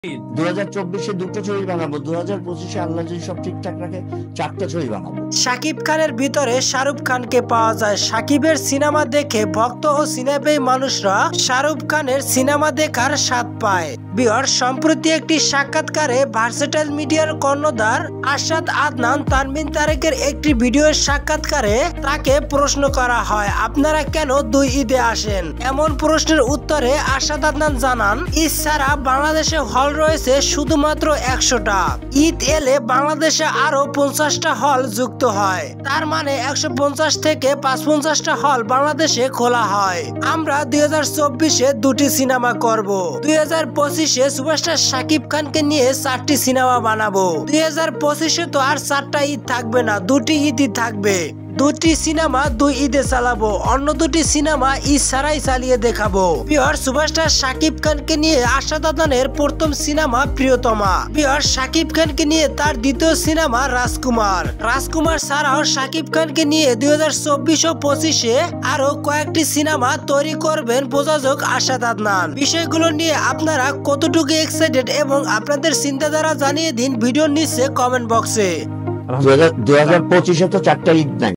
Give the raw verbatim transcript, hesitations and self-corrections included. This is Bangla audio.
দুই হাজার চব্বিশে দুটো ছবি বানাবো, দুই হাজার পঁচিশে আল্লাহ যদি সব ঠিকঠাক রাখে চারটা ছবি বানাবো। শাকিব খানের ভিতরে শাহরুখ খানকে পাওয়া যায়। শাকিবের সিনেমা দেখে ভক্ত ও সিনেপ্রেমী মানুষরা শাহরুখ খানের সিনেমা দেখার স্বাদ পায়। বিহার সম্প্রতি একটি সাক্ষাৎকারে ভার্সেটাইল মিডিয়ার কর্ণধার আরশাদ আদনান তানভীর তারেকের একটি ভিডিওর সাক্ষাৎকারে তাকে প্রশ্ন করা হয়, আপনারা কেন দুই ঈদে আসেন? এমন প্রশ্নের উত্তরে আরশাদ আদনান জানান, ঈদ ছাড়া বাংলাদেশে হল রয়েছে শুধুমাত্র একশোটা। ঈদ এলে বাংলাদেশে আরো পঞ্চাশটা হল যুক্ত হয়, তার মানে একশো পঞ্চাশ থেকে পাঁচ পঞ্চাশটা হল বাংলাদেশে খোলা হয়। আমরা দুই হাজার চব্বিশে দুটি সিনেমা করব, দুই হাজার পঁচিশে সুপারস্টার শাকিব খানকে নিয়ে চারটি সিনেমা বানাবো। দুই হাজার পঁচিশে তো আর চারটা ঈদ থাকবে না, দুটি ঈদই থাকবে। দুটি সিনেমা দুই ঈদে চালাবো, অন্য দুটি সিনেমা ঈদ ছাড়াই চালিয়ে দেখাবো। বিহার সুপারস্টার শাকিব খানকে নিয়ে আরশাদ আদনানের প্রথম সিনেমা প্রিয়তমা। বিহার শাকিব খানকে নিয়ে তার দ্বিতীয় সিনেমা রাজকুমার। রাজকুমার ছাড়াও শাকিব খানকে নিয়ে দুই হাজার চব্বিশ ও পঁচিশে আরো কয়েকটি সিনেমা তৈরি করবেন প্রযোজক আরশাদ আদনান। বিষয়গুলো নিয়ে আপনারা কতটুকু এক্সাইটেড এবং আপনাদের চিন্তাধারা জানিয়ে দিন ভিডিওর নিচে কমেন্ট বক্সে। দুই হাজার পঁচিশে তো চারটা ঈদ নাই।